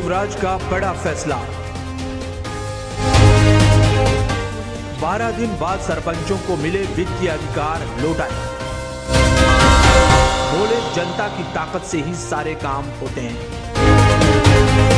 शिवराज का बड़ा फैसला। 12 दिन बाद सरपंचों को मिले वित्तीय अधिकार लौटाए। बोले जनता की ताकत से ही सारे काम होते हैं।